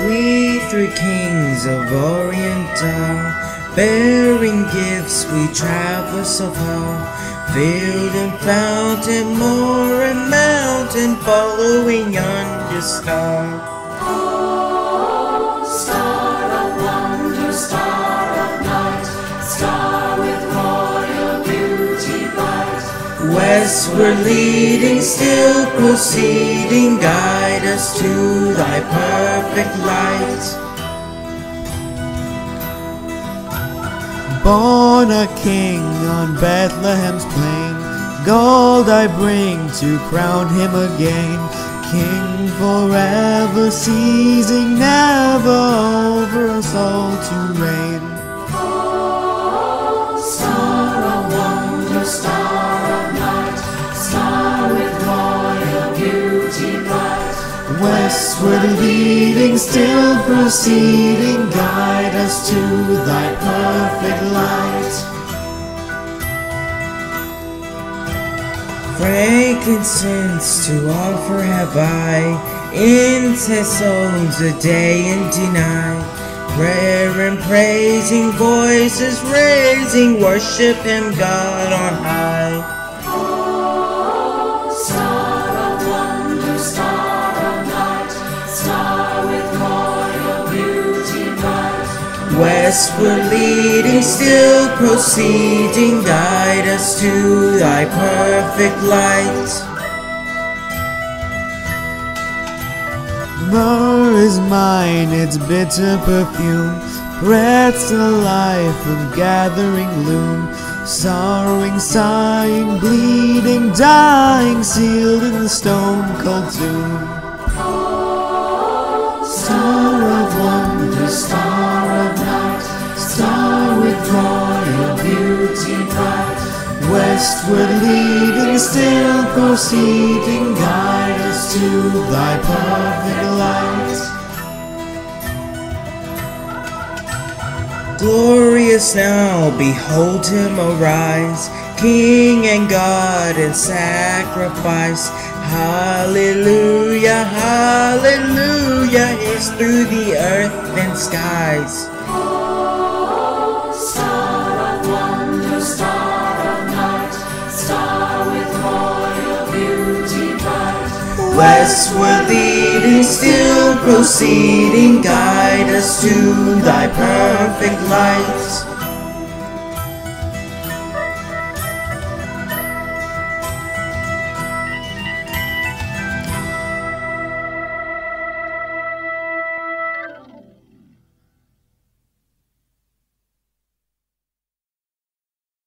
We three kings of Orient are, bearing gifts we traverse so far, field and fountain, moor and mountain, following yonder star. Oh, star of wonder, star of night, star with royal beauty bright. Westward leading, still proceeding, guide us to thy perfect light. Born a king on Bethlehem's plain, gold I bring to crown him again. King forever, ceasing never over us all to reign. Oh, star of wonder, star of night, star with royal beauty bright. Westward leading, still proceeding, guide us to thy perfect light. Frankincense to offer have I, incense owns a day and deny. Prayer and praising, voices raising, worship him God on high. Oh, star of wonder, star of night, star with royal beauty bright. Westward leading, still proceeding, guide us to thy perfect light. Myrrh is mine, its bitter perfume, breaths the life of gathering loom. Sorrowing, sighing, bleeding, dying, sealed in the stone-cold tomb. Oh, star of wonder, star of night, star with royal beauty bright. Westward leading, still proceeding, guide us to thy perfect light. Glorious now, behold him arise, King and God in sacrifice. Hallelujah, hallelujah, is through the earth and skies. Oh, star of wonder, star of night, star with royal beauty bright. Westward leading, still proceeding, guide us to thy perfect light.